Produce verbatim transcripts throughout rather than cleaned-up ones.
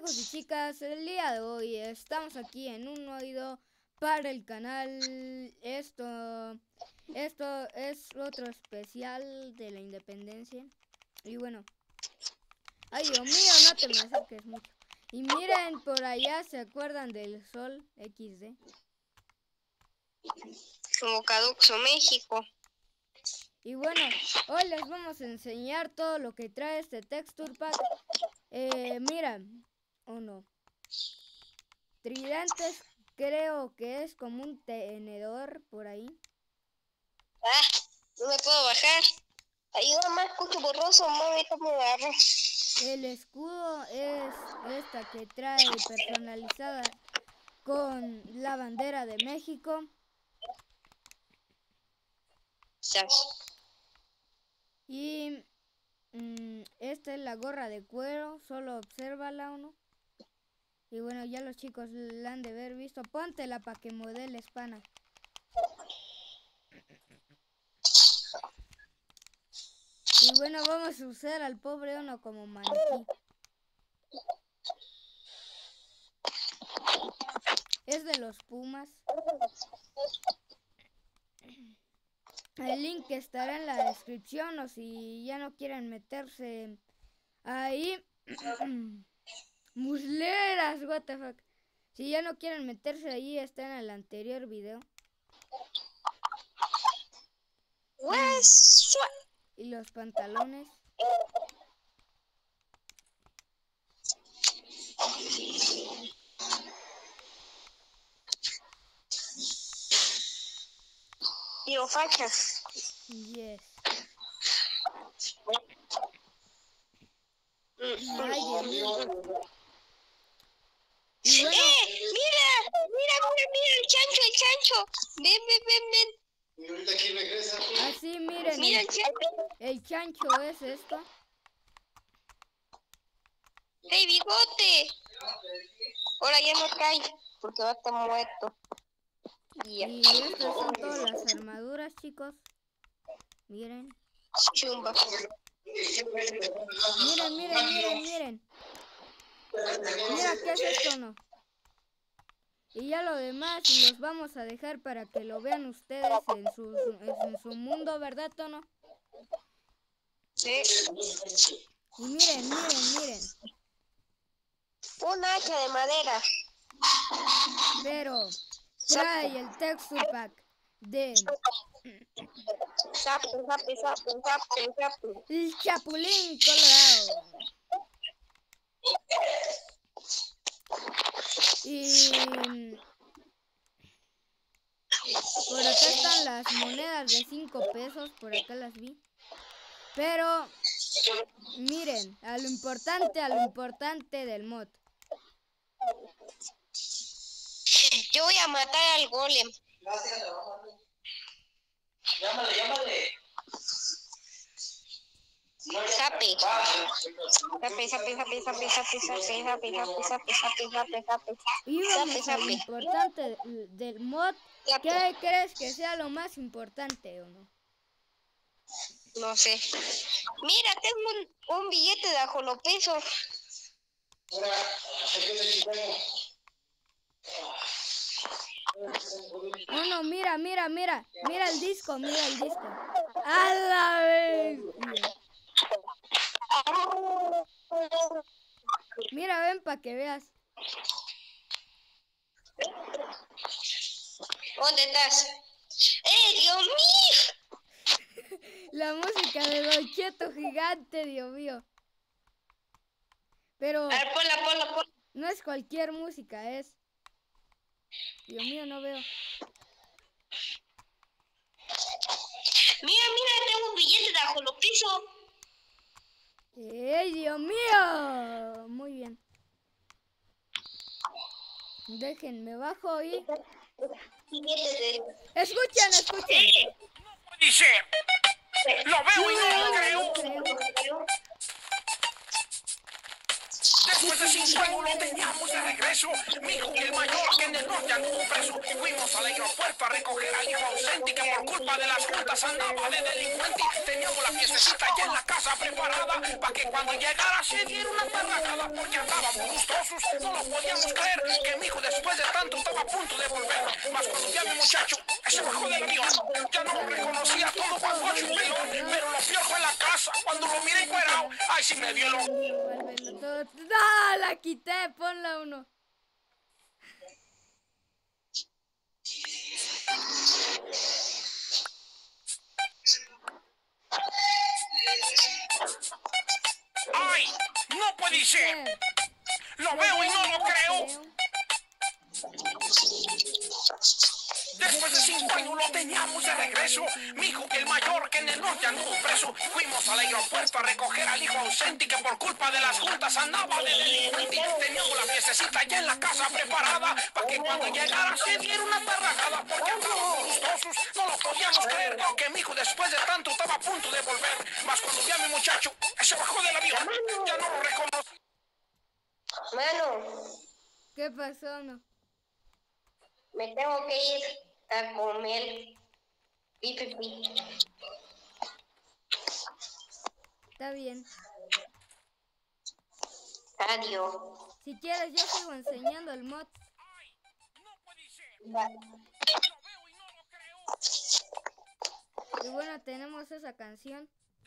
chicos y chicas, el día de hoy estamos aquí en un nuevo video para el canal. Esto, esto es otro especial de la independencia. Y bueno, ay Dios mío, no te me acerques mucho. Y miren, por allá se acuerdan del sol equis de. Como Caduxo, México. Y bueno, hoy les vamos a enseñar todo lo que trae este texture pack. Eh, mira, o oh no. Tridentes, creo que es como un tenedor por ahí. Ah, no me puedo bajar. Ayúdame, escucho borroso, mami, ¿cómo me agarro? El escudo es esta que trae personalizada con la bandera de México. Y mmm, esta es la gorra de cuero, solo obsérvala, ¿o no? Y bueno, ya los chicos la han de haber visto. Póntela para que modeles, pana. Y bueno, vamos a usar al pobre Ono como maniquí. Es de los Pumas. El link estará en la descripción, o si ya no quieren meterse ahí. Musleras, what the fuck. Si ya no quieren meterse ahí, está en el anterior video. Y los pantalones. Tío fachas. Yes. Ay, Dios mío. Y bueno, ¡eh! ¡Mira! ¡Mira, mira, mira! ¡El chancho, el chancho! ¡Ven, ven, ven, ven! Y ahorita aquí regresa. Así, miren. Mira el, el chancho. El chancho es esto. ¡Hey, bigote! Ahora ya no cae, porque va a estar muerto. Yeah. Y estas son todas las armaduras, chicos. Miren. Chumba. Miren, miren, miren, miren. Mira, ¿qué es esto, no? Y ya lo demás los vamos a dejar para que lo vean ustedes en su, en su mundo, ¿verdad, Tono? Sí. Y miren, miren, miren. Un hacha de madera. Pero trae el texture pack de Sape, sape, sape, sape, sape. el Chapulín Colorado. Y por acá están las monedas de cinco pesos, por acá las vi. Pero miren, a lo importante, a lo importante del mod. Yo voy a matar al golem. Llámale, llámale. Sape. Sape, sape, sape, sape, sape, sape, sape, sape, sape, sape, sape, sape. Y vamos a lo importante del mod. ¿Qué crees que sea lo más importante o no? No sé. Mira, tengo un, un billete de ajolopeso. Oh no, mira, mira, mira. Mira el disco, mira el disco. ¡A la vez! Mira, ven para que veas. ¿Dónde estás? ¡Eh, Dios mío! La música de Don Cheto gigante, Dios mío. Pero a ver, ponla, ponla, ponla. No es cualquier música, es... Dios mío, no veo. Mira, mira, tengo un billete de ajolopeso. ¡Ey, Dios mío! Muy bien. Déjenme bajo y... Escuchen, escuchen. Dice, lo veo y no lo creo. Después de cinco años lo teníamos de regreso. Mi hijo, el mayor, que en el norte anduvo preso. Fuimos al aeropuerto a recoger al hijo ausente que por culpa de las juntas andaba de delincuente. Teníamos la fiestecita ya en la casa preparada para que cuando llegara se diera una parracada porque andábamos gustosos. No lo podíamos creer que mi hijo después de tanto estaba a punto de volver. Mas cuando vi a mi muchacho, se bajó del avión. Ya no lo reconocía todo guapocho y pelón, pero lo piojo en la casa. Cuando lo miré encuerado, ay, sí me dio el ojo. Vuélvelo todo. ¡Ah! La quité, ponla uno. ¡Ay! ¡No puede ser! ¡Lo veo y no lo creo! Después de cinco años lo teníamos de regreso. Mi hijo, el mayor, que en el norte anduvo preso. Fuimos al aeropuerto a recoger al hijo ausente que por culpa de las juntas andaba de delincuente. Teníamos la fiestecita ya en la casa preparada para que cuando llegara se diera una parracada porque andábamos gustosos. No lo podíamos creer que mi hijo después de tanto estaba a punto de volver. Mas cuando vi a mi muchacho, se bajó del avión. Ya no lo reconocí. Mano, ¿Qué pasó, no? me tengo que ir a comer pipí. Está bien. Adiós. Si quieres, yo sigo enseñando el mod. Va. Y bueno, tenemos esa canción.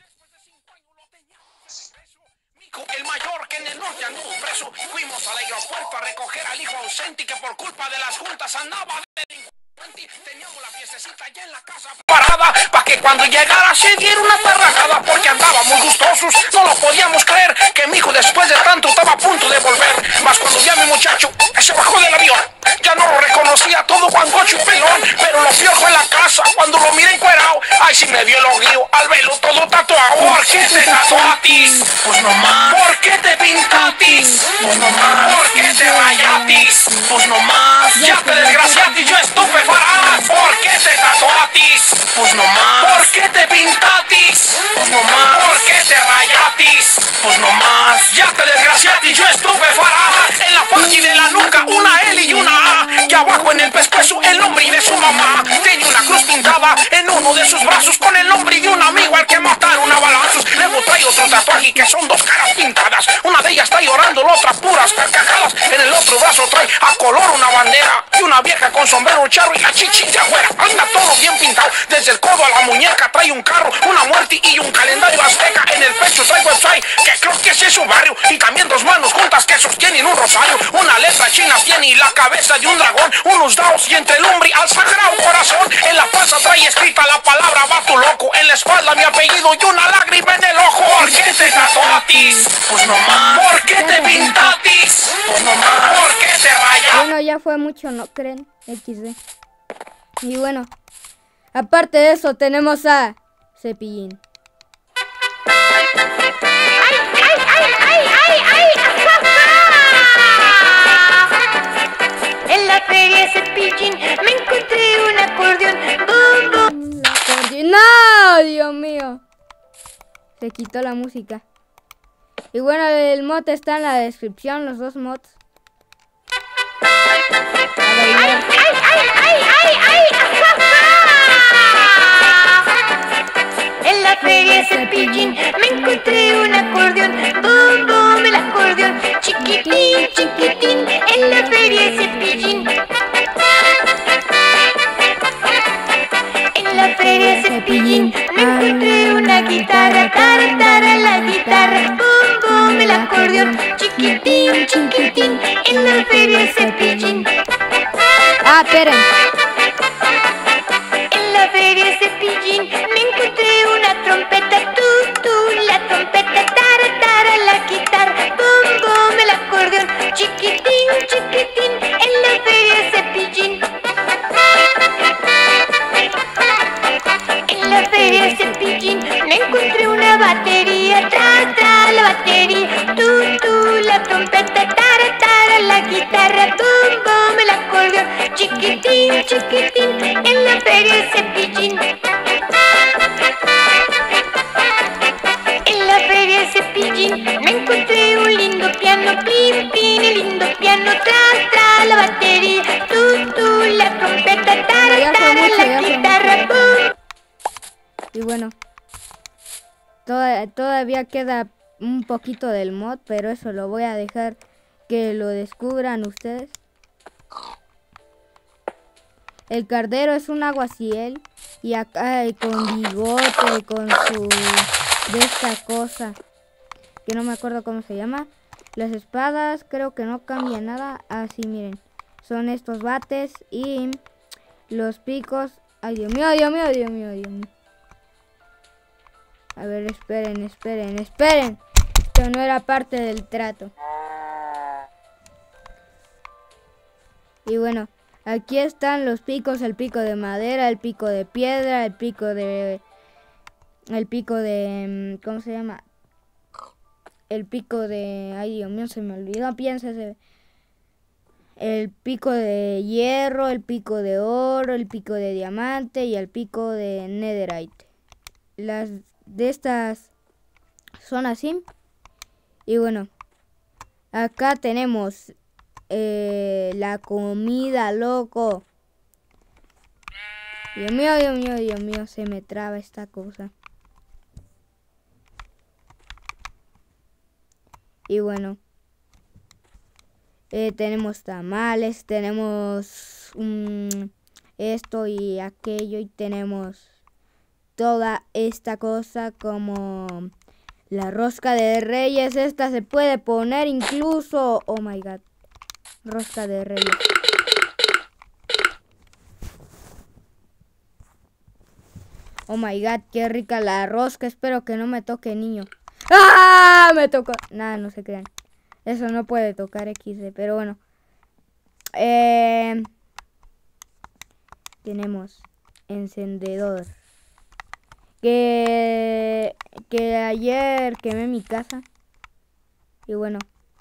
El mayor, que en el norte anduvo preso. Fuimos al aeropuerto a recoger al hijo ausente que por culpa de las juntas andaba de delincuente. Teníamos la fiestecita ya en la casa parada para que cuando llegara se diera una parracada porque andábamos gustosos. No lo podíamos creer que mi hijo después de tanto estaba a punto de volver. Mas cuando vi a mi muchacho, se bajó del avión. Ya no lo reconocía todo guangocho y pelón, pero lo piojo en la casa. Cuando lo miré encuerado, ay, sí me dio el ojío al verlo todo tatuado. ¿Por qué te tatuatis? Pues no más. ¿Por qué te pintatis? Pues no más. ¿Por qué te rayatis? Pues no más. Ya te desgraciatis, yo estupefarás. ¿Por qué te tatuatis? Pues no más. ¿Por qué te pintatis? Pues no más. ¿Por qué te rayatis? Pues no más. Ya te desgraciatis, yo estupefarás. En la parte de la nuca una L y una A, y abajo en el pescuezo el nombre de su mamá. Tenía una cruz pintada en uno de sus brazos con el nombre de un amigo al que mataron a balazos. Luego trae otro tatuaje que son dos caras pintadas. Una de ellas está llorando, la otra puras carcajadas. En el otro brazo trae a color una bandera y una vieja con sombrero charro y la chichi de afuera. Anda todo bien pintado, desde el codo a la muñeca trae un carro, una muerte y un calendario azteca. En el pecho trae website, que creo que ese es su barrio, y también dos manos juntas que sostienen un rosario. Una letra china tiene y la cabeza de un dragón, unos dados y entre el lumbre al sagrado corazón. En la panza trae escrita la palabra vato loco, en la espalda mi apellido y una lágrima en el ojo. ¿Por qué te tatuatis? Pues no más. ¿Por qué te pintatis? Pues no más. ¿Por qué te rayas? Bueno, ya fue mucho, ¿no creen? equis de. Y bueno, aparte de eso tenemos a Cepillín. ¡Ay, ay, ay, ay, ay, ay! En la feria Cepillín me encontré un acordeón. ¡Bum, bum! Un acordeón. ¡No! Dios mío. Se quitó la música. Y bueno, el mod está en la descripción, los dos mods. ¡Ay, ay, ay, ay, ay, ay! En la feria Cepillín me encontré un acordeón. ¡Bum, bum! El acordeón chiquitín, chiquitín. En la feria Cepillín. En la feria Cepillín me encontré una guitarra. Tara, tara, la guitarra. ¡Bum, bum! El acordeón chiquitín, chiquitín. En la feria Cepillín. Ah, esperen. En la feria Cepillín me encontré una trompeta, tú, tú, la trompeta, tara, tara, la guitarra, bum, bum, el acordeón, chiquitín, chiquitín, en la feria Cepillín. En la feria Cepillín me encontré una batería, tra, tra, la batería, tú, tú, la trompeta, tara, tara, la guitarra, bum, bum, el acordeón, chiquitín, chiquitín, en la feria Cepillín. En la feria Cepillín me encontré un lindo piano, plim, piano, tras, tras la batería, tú, tú, la trompeta, tara, Ya fue tara, mucho, ya la fue guitarra, mucho. pum. Y bueno, toda- todavía queda un poquito del mod, pero eso lo voy a dejar que lo descubran ustedes. El cardero es un aguaciel y acá eh, con bigote, con su de esta cosa que no me acuerdo cómo se llama. Las espadas creo que no cambian nada. Así miren, son estos bates y los picos. Ay, Dios mío, Dios mío, Dios mío, Dios mío. A ver, esperen, esperen, esperen. Esto no era parte del trato. Y bueno, aquí están los picos, el pico de madera, el pico de piedra, el pico de... El pico de... ¿Cómo se llama? El pico de... Ay, Dios mío, se me olvidó, piénsese. El pico de hierro, el pico de oro, el pico de diamante y el pico de netherite. Las de estas son así. Y bueno, acá tenemos eh, la comida, loco. Dios mío, Dios mío, Dios mío, se me traba esta cosa. Y bueno, eh, tenemos tamales, tenemos um, esto y aquello y tenemos toda esta cosa como la rosca de reyes. Esta se puede poner incluso, oh my god, rosca de reyes. Oh my god, qué rica la rosca. Espero que no me toque, niño. ¡Ah! Me tocó. Nada, no se crean. Eso no puede tocar equis de, pero bueno. Eh, tenemos encendedor. Que, que ayer quemé mi casa. Y bueno.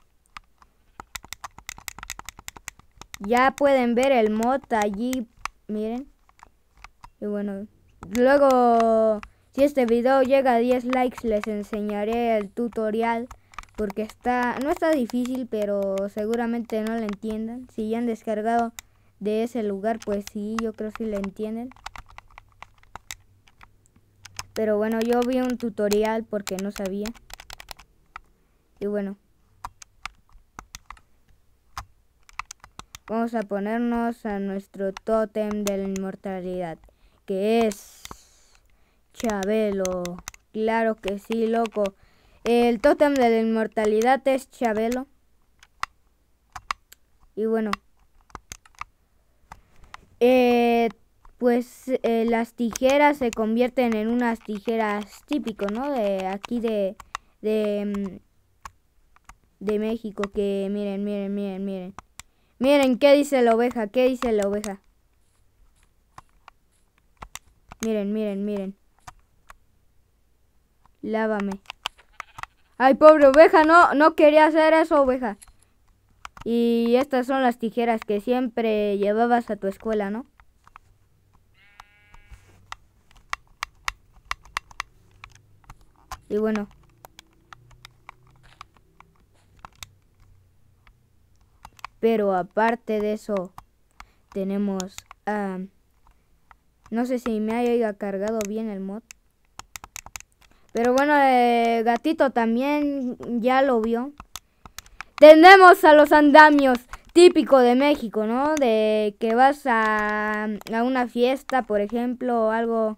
Ya pueden ver el mod allí. Miren. Y bueno. Luego, si este video llega a diez likes, les enseñaré el tutorial. Porque está, no está difícil, pero seguramente no lo entiendan. Si ya han descargado de ese lugar, pues sí, yo creo que sí lo entienden. Pero bueno, yo vi un tutorial porque no sabía. Y bueno. Vamos a ponernos a nuestro tótem de la inmortalidad. Que es Chabelo. Claro que sí, loco. El tótem de la inmortalidad es Chabelo. Y bueno. Eh, pues eh, las tijeras se convierten en unas tijeras típico, ¿no? De aquí de... De, de México. Que miren, miren, miren, miren. Miren, ¿qué dice la oveja? ¿Qué dice la oveja? Miren, miren, miren. Lávame. Ay, pobre oveja, no, no quería hacer eso, oveja. Y estas son las tijeras que siempre llevabas a tu escuela, ¿no? Y bueno. Pero aparte de eso, tenemos... Uh, no sé si me haya cargado bien el mod. Pero bueno, eh, gatito también ya lo vio. Tenemos a los andamios, típico de México, ¿no? De que vas a, a una fiesta, por ejemplo, o algo.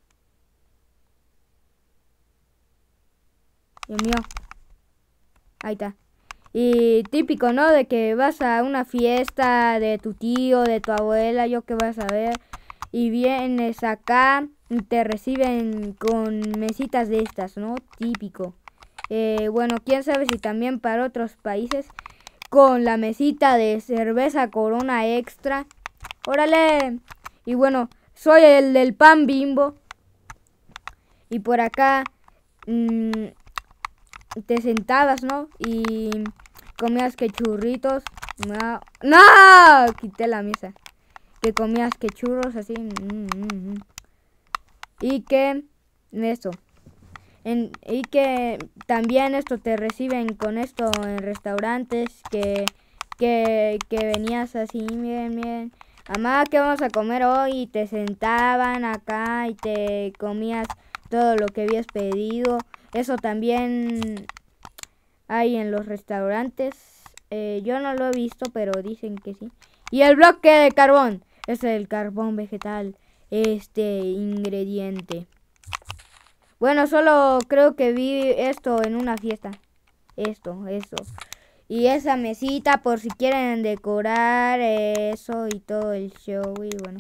Dios mío. Ahí está. Y típico, ¿no? De que vas a una fiesta de tu tío, de tu abuela, yo qué vas a ver. Y vienes acá y te reciben con mesitas de estas, ¿no? Típico. Eh, bueno, quién sabe si también para otros países con la mesita de cerveza Corona extra. ¡Órale! Y bueno, soy el del pan Bimbo. Y por acá mmm, te sentabas, ¿no? Y comías que churritos. No, ¡no! Quité la mesa. Que comías que churros así. Mm, mm, mm. Y que esto. En, y que también esto te reciben con esto en restaurantes. Que, que, que venías así, miren, miren. Mamá, ¿qué vamos a comer hoy? Y te sentaban acá y te comías todo lo que habías pedido. Eso también hay en los restaurantes. Eh, yo no lo he visto, pero dicen que sí. Y el bloque de carbón. Es el carbón vegetal. Este ingrediente. Bueno, solo creo que vi esto en una fiesta. Esto, esto. Y esa mesita por si quieren decorar eso y todo el show. Y bueno.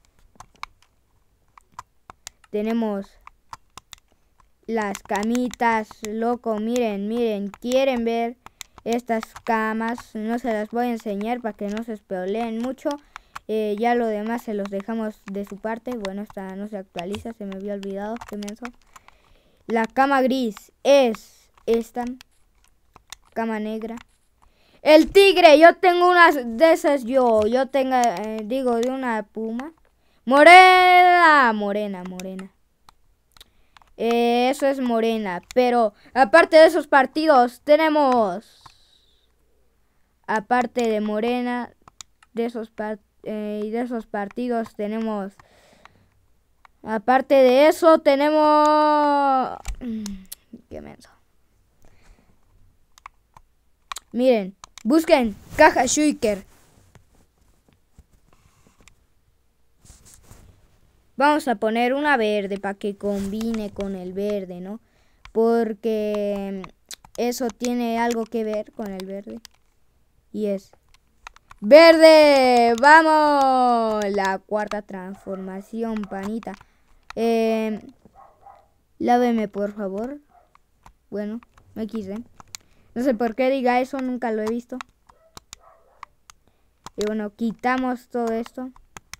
Tenemos las camitas, loco. Miren, miren. ¿Quieren ver estas camas? No se las voy a enseñar para que no se spoileen mucho. Eh, ya lo demás se los dejamos de su parte. Bueno, esta no se actualiza. Se me había olvidado. Qué menso. La cama gris es esta. Cama negra. El tigre, yo tengo unas de esas yo, yo tengo, eh, digo, de una puma. Morena, morena, morena. Eh, eso es morena, pero aparte de esos partidos tenemos, aparte de morena, de esos, par eh, de esos partidos tenemos, aparte de eso tenemos, qué menso. Miren. Busquen caja Shuiker. Vamos a poner una verde para que combine con el verde, ¿no? Porque eso tiene algo que ver con el verde. Y es ¡verde! ¡Vamos! La cuarta transformación, panita. Eh, láveme, por favor. Bueno, me quise. No sé por qué diga eso, nunca lo he visto. Y bueno, quitamos todo esto.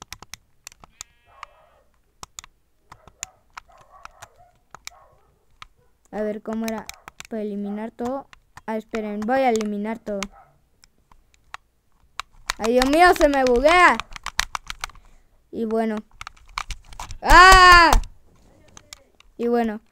A ver cómo era para eliminar todo. Ah, esperen, voy a eliminar todo. Ay, Dios mío, se me buguea. Y bueno. ¡Ah! Y bueno.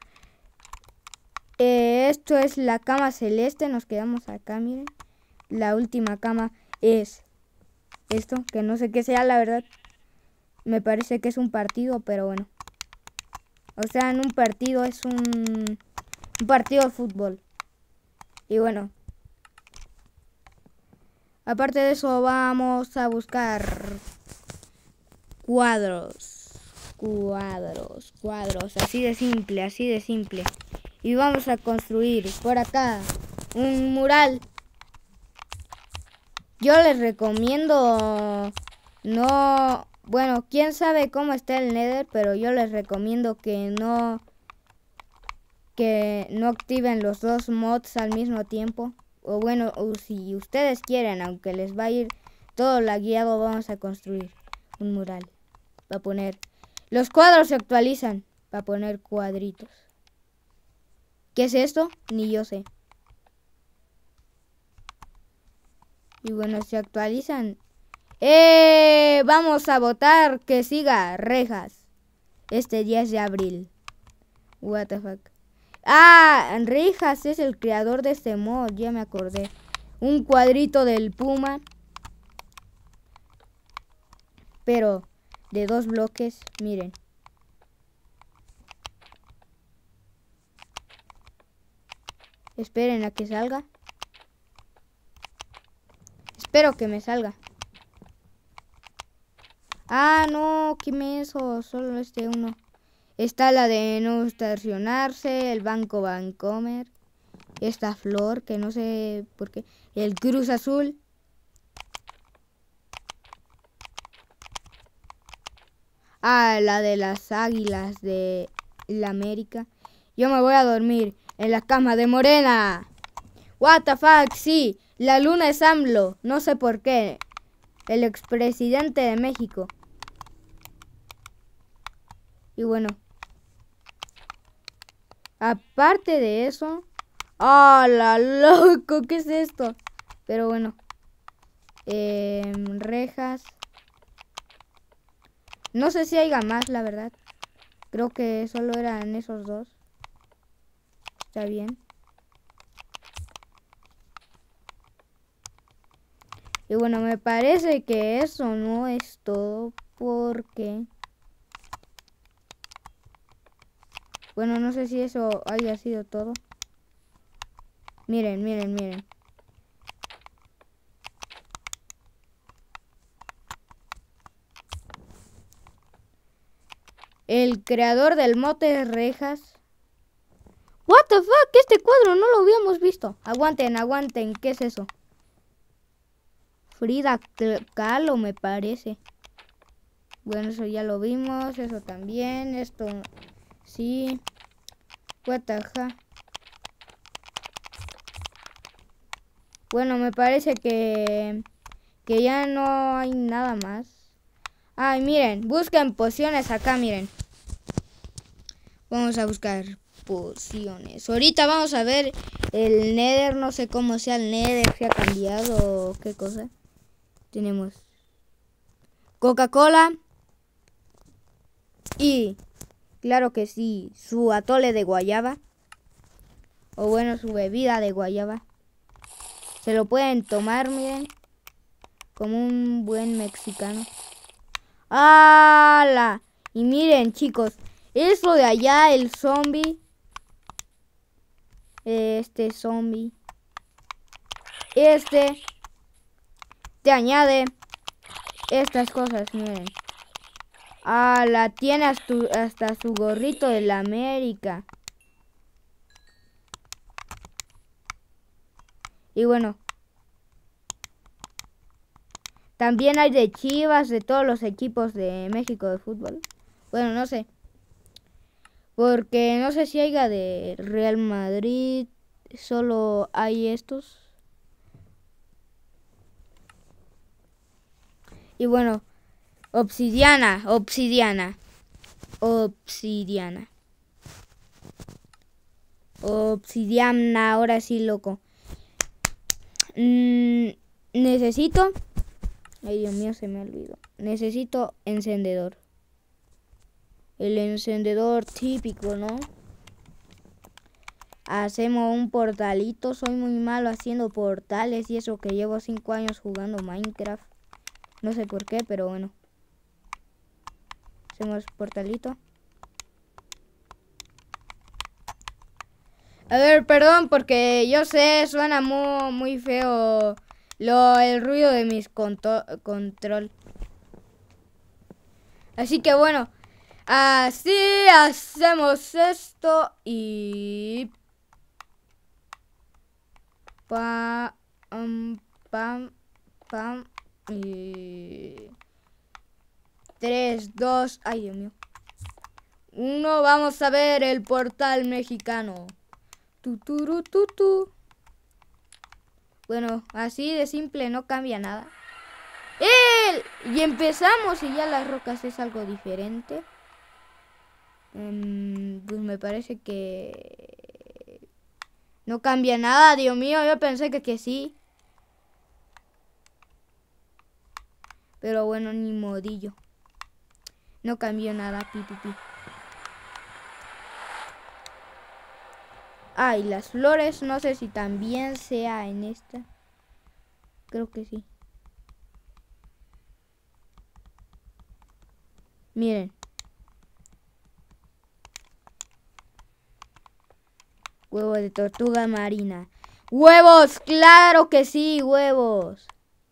Eh, esto es la cama celeste. Nos quedamos acá, miren. La última cama es esto, que no sé qué sea, la verdad. Me parece que es un partido, pero bueno. O sea, en un partido es un, un partido de fútbol. Y bueno. Aparte de eso, vamos a buscar cuadros. Cuadros, cuadros. Así de simple, así de simple. Y vamos a construir por acá un mural. Yo les recomiendo no... Bueno, quién sabe cómo está el Nether, pero yo les recomiendo que no... Que no activen los dos mods al mismo tiempo. O bueno, o si ustedes quieren, aunque les va a ir todo lagueado, vamos a construir un mural. Va a poner... Los cuadros se actualizan. Va a poner cuadritos. ¿Qué es esto? Ni yo sé. Y bueno, se actualizan. ¡Eh! Vamos a votar que siga Rejas. Este diez de abril. What the fuck. Ah, Rejas es el creador de este mod. Ya me acordé. Un cuadrito del Puma. Pero de dos bloques. Miren. Esperen a que salga. Espero que me salga. Ah, no, qué menso. Solo este uno. Está la de no estacionarse. El Banco Bancomer. Esta flor que no sé por qué. El Cruz Azul. Ah, la de las águilas de la América. Yo me voy a dormir en la cama de Morena. What the fuck, sí. La luna es AMLO. No sé por qué. El expresidente de México. Y bueno. Aparte de eso. ¡Ah, la loco! ¿Qué es esto? Pero bueno. Eh, rejas. No sé si haya más, la verdad. Creo que solo eran esos dos. Está bien. Y bueno, me parece que eso no es todo porque... Bueno, no sé si eso haya sido todo. Miren, miren, miren. El creador del mote rejas. What the fuck, este cuadro no lo habíamos visto. Aguanten, aguanten, ¿qué es eso? Frida Kahlo me parece. Bueno, eso ya lo vimos, eso también, esto sí. What the fuck. Bueno, me parece que que ya no hay nada más. Ay, miren, busquen pociones acá, miren. Vamos a buscar pociones. Ahorita vamos a ver el Nether, no sé cómo sea el Nether, si ha cambiado o qué cosa. Tenemos Coca-Cola y, claro que sí, su atole de guayaba. O bueno, su bebida de guayaba. Se lo pueden tomar, miren, como un buen mexicano. ¡Hala! Y miren, chicos, eso de allá, el zombie. Este zombie. Este te añade estas cosas, miren. ¡Hala! Tiene hasta, hasta su gorrito de la América. Y bueno, también hay de Chivas, de todos los equipos de México de fútbol. Bueno, no sé. Porque no sé si haya de Real Madrid. Solo hay estos. Y bueno, obsidiana, obsidiana. Obsidiana. Obsidiana, ahora sí, loco. Mm, necesito... Ay, Dios mío, se me olvidó. Necesito encendedor. El encendedor típico, ¿no? Hacemos un portalito. Soy muy malo haciendo portales y eso que llevo cinco años jugando Minecraft. No sé por qué, pero bueno. Hacemos portalito. A ver, perdón, porque yo sé, suena muy, muy feo lo, el ruido de mis control. Así que bueno, así hacemos esto y... Pam, pam, pam, y... tres, dos, ay Dios mío. uno, vamos a ver el portal mexicano. Tu, tu, tu, tu. Bueno, así de simple, no cambia nada. ¡Eh! Y empezamos y ya las rocas es algo diferente. Um, pues me parece que no cambia nada, Dios mío. Yo pensé que, que sí. Pero bueno, ni modillo. No cambió nada, pi, pi, pi. Ah, y las flores, no sé si también sea en esta. Creo que sí. Miren. Huevo de tortuga marina. ¡Huevos! ¡Claro que sí! ¡Huevos!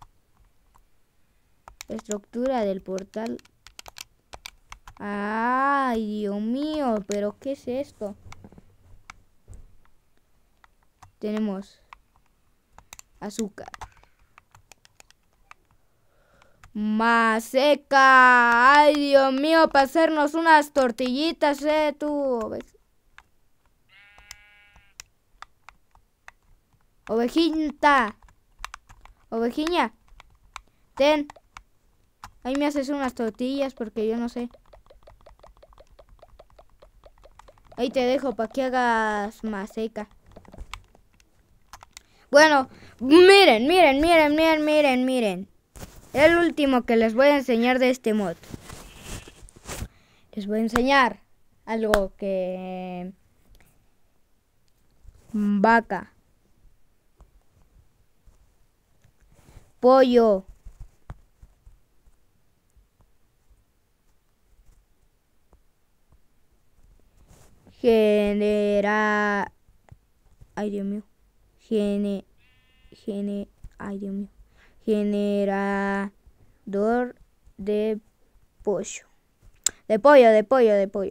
Estructura del portal. ¡Ay, Dios mío! ¿Pero qué es esto? Tenemos azúcar. Maseca. Ay, Dios mío, para hacernos unas tortillitas, eh, tú. Ovejita. Ovejiña. Ten. Ahí me haces unas tortillas porque yo no sé. Ahí te dejo para que hagas maseca. Bueno, miren, miren, miren, miren, miren, miren. El último que les voy a enseñar de este mod. Les voy a enseñar algo que... Vaca. pollo. Genera... Ay, Dios mío. Gene... Gene... Ay, Dios mío. Generador de pollo. De pollo, de pollo, de pollo.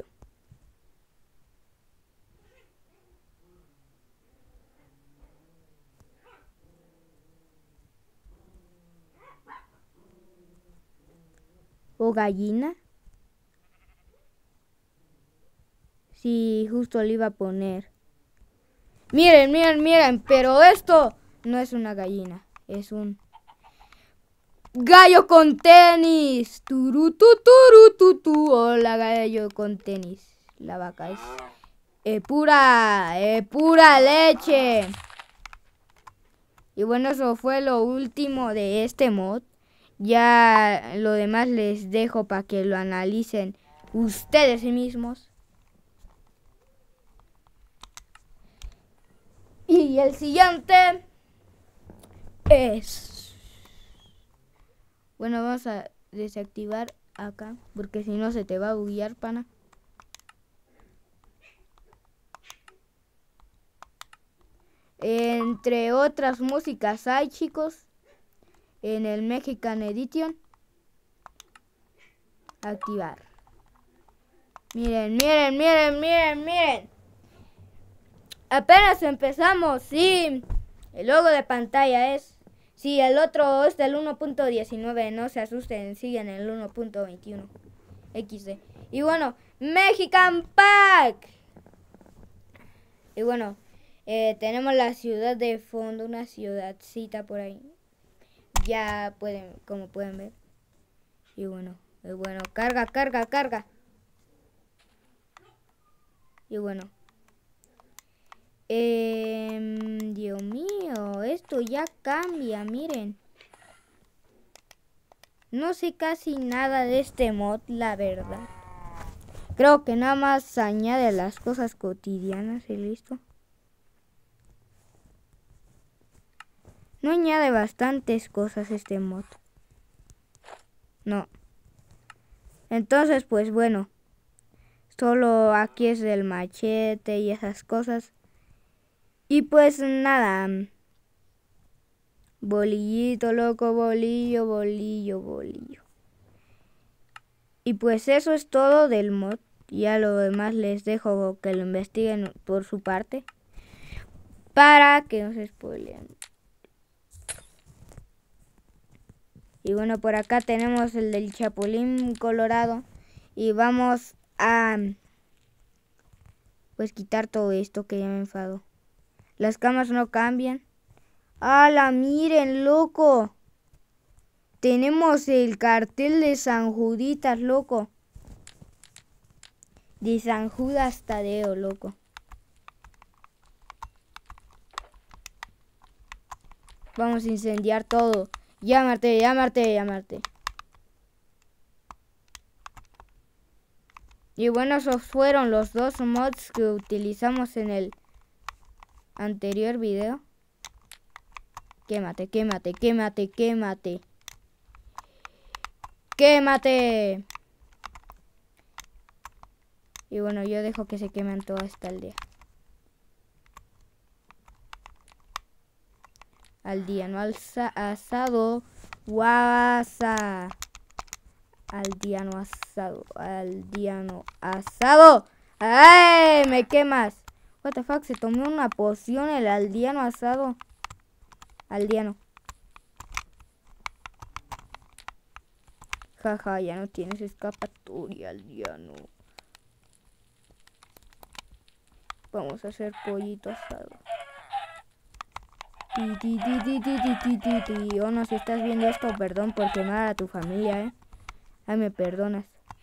¿O gallina? Sí, justo le iba a poner. Miren, miren, miren, pero esto no es una gallina, es un gallo con tenis. Turu, tu, turu, tu, tu. Hola, gallo con tenis. La vaca es eh, pura, eh, pura leche. Y bueno, eso fue lo último de este mod. Ya lo demás les dejo para que lo analicen ustedes mismos. Y el siguiente es... Bueno, vamos a desactivar acá, porque si no se te va a buguear, pana. Entre otras músicas hay, chicos, en el Mexican Edition. Activar. Miren, miren, miren, miren, miren. Apenas empezamos, sí. El logo de pantalla es... Sí, el otro es del uno punto diecinueve, no se asusten, siguen el uno punto veintiuno. equis de. Y bueno, Mexican Pack. Y bueno, eh, tenemos la ciudad de fondo, una ciudadcita por ahí. Ya pueden, como pueden ver. Y bueno, y bueno, carga, carga, carga. Y bueno. Eh, Dios mío, esto ya cambia, miren. No sé casi nada de este mod, la verdad. Creo que nada más añade las cosas cotidianas y listo. No añade bastantes cosas este mod. No. Entonces, pues bueno. Solo aquí es el machete y esas cosas. Y pues nada. Bolillito, loco, bolillo, bolillo, bolillo. Y pues eso es todo del mod. Ya lo demás les dejo que lo investiguen por su parte. Para que no se spoileen. Y bueno, por acá tenemos el del Chapulín Colorado. Y vamos a... pues quitar todo esto que ya me enfado. Las camas no cambian. ¡Hala! Miren, loco. Tenemos el cartel de San Juditas, loco. De San Judas Tadeo, loco. Vamos a incendiar todo. Llámate, llámate, llámate. Y bueno, esos fueron los dos mods que utilizamos en el anterior video. Quémate, quémate, quémate, quémate. ¡Quémate! Y bueno, yo dejo que se quemen toda esta aldea. Aldeano alza, asado. Guasa. Aldeano asado. Aldeano asado. ¡Ay! Me quemas. What the fuck, se tomó una poción el aldeano asado. Aldeano. Jaja, ya no tienes escapatoria, aldeano. Vamos a hacer pollito asado. Ti, ti, ti, ti, ti, ti, ti, ti. Oh, no, si estás viendo esto, perdón por quemar a tu familia, eh. Ay, me perdonas.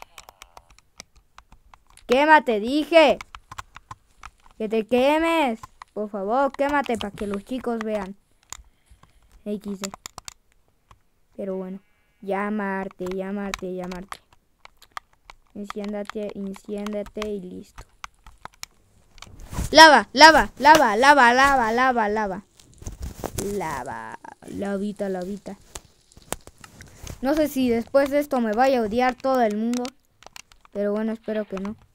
¡Quémate, dije! ¡Que te quemes! Por favor, quémate para que los chicos vean. equis de. Pero bueno. Llamarte, llamarte, llamarte. Enciéndate, enciéndete y listo. Lava, lava, lava, lava, lava, lava, lava. Lava, lavita, lavita. No sé si después de esto me vaya a odiar todo el mundo. Pero bueno, espero que no.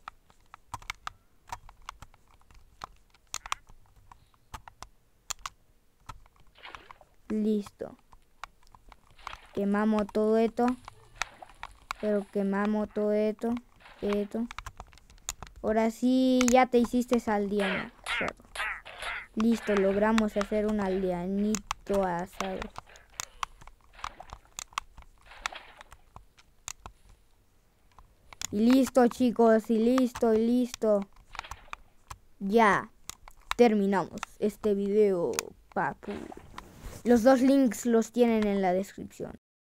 Listo. Quemamos todo esto. Pero quemamos todo esto. Esto. Ahora sí, ya te hiciste aldeano. Listo, logramos hacer un aldeanito asado. Y listo, chicos, y listo, y listo. Ya terminamos este video, papu. Los dos links los tienen en la descripción.